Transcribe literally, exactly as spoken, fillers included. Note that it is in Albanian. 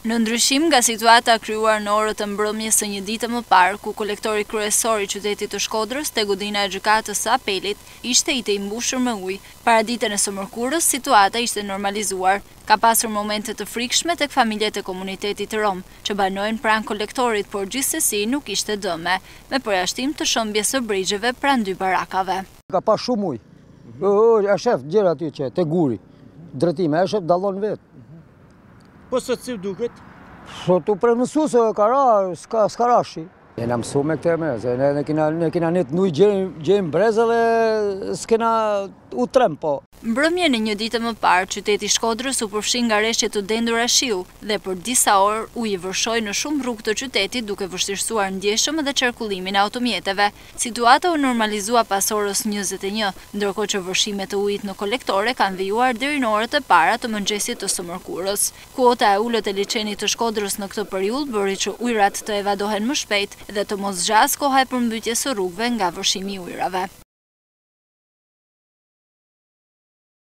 Në ndryshim nga situata krijuar në orët e mbrëmjes së një dite më parë, ku kolektori kryesor i qytetit të Shkodrës te godina e gjykatës së apelit ishte i të imbushur me ujë, para ditën e së mërkurës situata ishte normalizuar. Ka pasur momente të frikshme tek familjet e komunitetit rom, që banojnë pranë kolektorit, por gjithsesi nuk ishte dëme, me përjashtim të shëmbjes së brigjeve pranë dy barakave. Ka pas shumë ujë. E shef gjëra aty që te guri. Drejtime, e shef dallon vetë. Po sot si duket? Sot u premësu se kara, s'ka rashi. Jena mësu me këte me, se ne kena një të nuj gjejmë brezë dhe s'kena u trem, po. Mbrëmje në një ditë më parë, qyteti Shkodrës u përfshin nga reshje të dendura shiu dhe për disa orë uji vërshoi në shumë rrugë të qytetit duke vështirësuar ndjeshëm dhe qarkullimin e automjeteve. Situata u normalizua pas orës njëzet e një, ndërkohë që vërshimet të ujit në kolektore kanë vijuar deri në orët e para të mëngjesit të së mërkurës. Kuota e ulët e liçenit të Shkodrës në këtë periudhë bëri që ujrat të evadohen më shpejt dhe të mos zhas koha e përmbytjes së rrugëve nga vërshimi i ujrave.